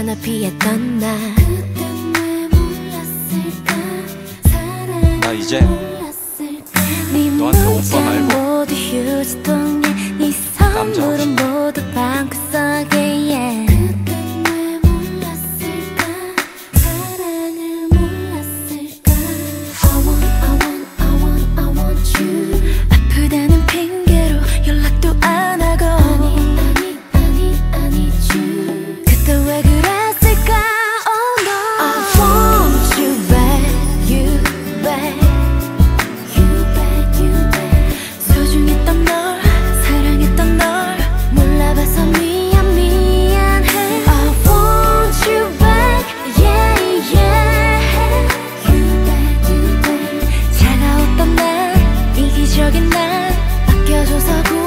나 피했던 나 나 이제 너한테 오빠 말고 남자 없이 모두 방구석에 yeah. 아프다는 핑계로 연락도 안 하고 그때 왜 그랬을까 oh no I want you back you back you back you back 소중했던 널 사랑했던 널 몰라봐서 미안해 I want you back yeah yeah you back you back 차가웠던 날 이기적인 날 아껴줘서